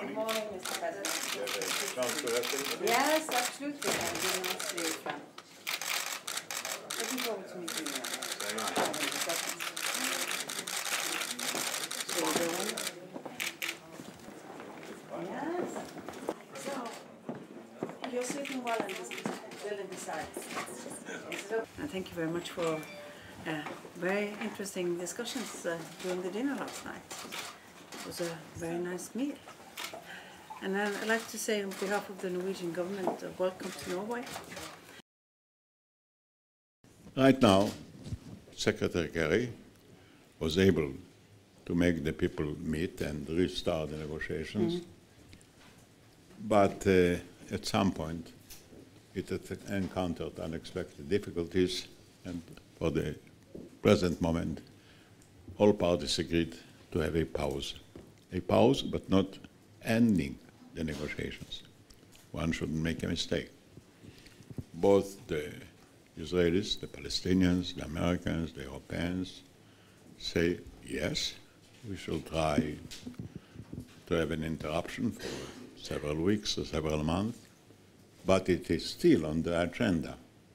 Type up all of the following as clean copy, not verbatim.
morning. Good morning, Mr. President. Yes, Yes, absolutely. I'm doing nicely. Looking forward to meeting you. very much. Yes. So, you're sleeping well in this building beside. Thank you very much for very interesting discussions during the dinner last night. It was a very nice meal. And I'd like to say on behalf of the Norwegian government, welcome to Norway. Right now, Secretary Kerry was able to make the people meet and restart the negotiations. But at some point, it had encountered unexpected difficulties, and for the present moment, all parties agreed to have a pause. A pause, but not ending the negotiations. One shouldn't make a mistake. Both the Israelis, the Palestinians, the Americans, the Europeans say, yes, we should try to have an interruption for several weeks or several months, but it is still on the agenda.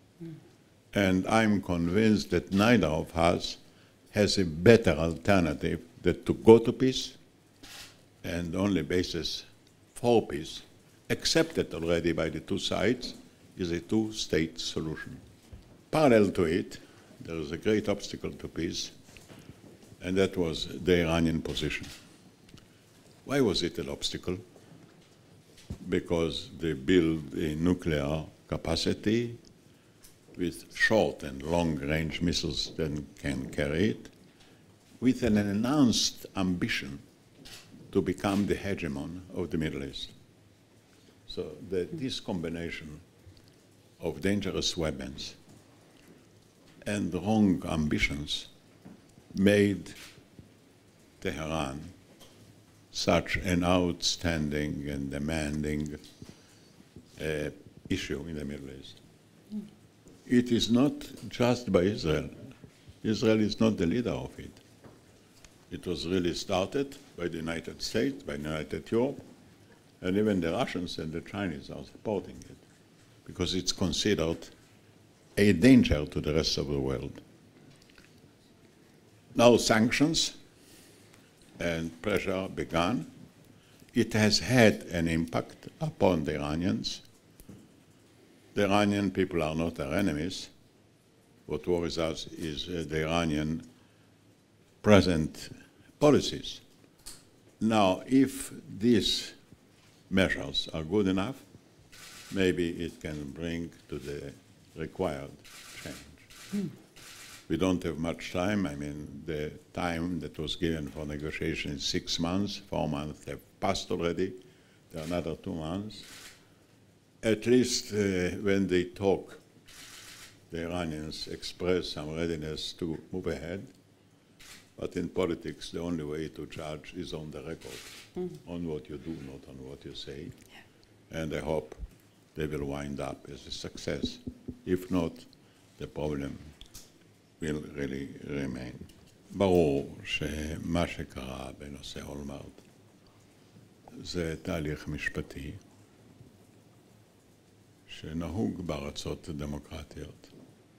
And I'm convinced that neither of us has a better alternative than to go to peace, and the only basis for peace, accepted already by the two sides, is a two-state solution. Parallel to it, there is a great obstacle to peace, and that was the Iranian position. Why was it an obstacle? Because they build a nuclear capacity with short and long-range missiles that can carry it, with an announced ambition to become the hegemon of the Middle East. So this combination of dangerous weapons and wrong ambitions made Tehran such an outstanding and demanding issue in the Middle East. It is not just by Israel. Israel is not the leader of it. It was really started by the United States, by United Europe, and even the Russians and the Chinese are supporting it because it's considered a danger to the rest of the world. Now sanctions and pressure began. It has had an impact upon the Iranians. The Iranian people are not our enemies. What worries us is the Iranian present policies. Now, if these measures are good enough, maybe it can bring to the required change. We don't have much time. I mean, the time that was given for negotiation is 6 months. 4 months have passed already. There are another 2 months. At least when they talk, the Iranians express some readiness to move ahead. But in politics, the only way to judge is on the record, on what you do, not on what you say. Yeah. And I hope they will wind up as a success. If not, the problem will really remain. ברור שמה שקרה בנושא אולמרט זה תהליך משפטי שנהוג בארצות דמוקרטיות.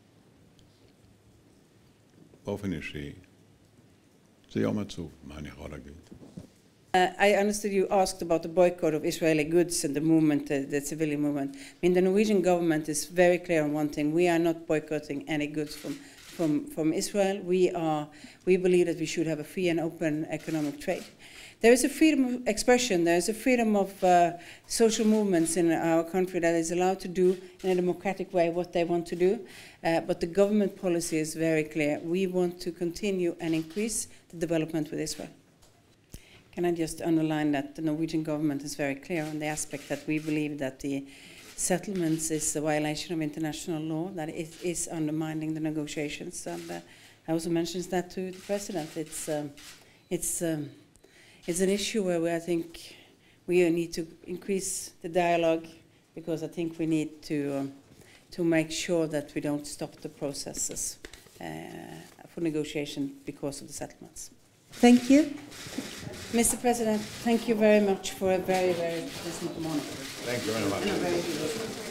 באופן אישי, זה יום עצוב, מה אני יכול להגיד? I understood you asked about the boycott of Israeli goods and the movement, the civilian movement. I mean, the Norwegian government is very clear on one thing. We are not boycotting any goods from Israel. We believe that we should have a free and open economic trade. There is a freedom of expression. There is a freedom of social movements in our country that is allowed to do in a democratic way what they want to do. But the government policy is very clear. We want to continue and increase the development with Israel. Can I just underline that the Norwegian government is very clear on the aspect that we believe that the settlements is a violation of international law, that it is undermining the negotiations. And I also mentioned that to the President. It's an issue where I think we need to increase the dialogue, because I think we need to make sure that we don't stop the processes for negotiation because of the settlements. Thank you. Mr. President, thank you very much for a very, very pleasant morning. Thank you very much. And a very good